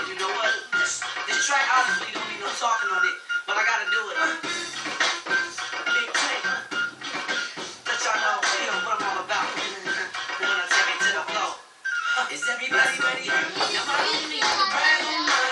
You know what? This track honestly don't need no talking on it, but I gotta do it. Big click. Let y'all know, what I'm all about. When I take it to the floor. Is everybody ready? Now my only brag on my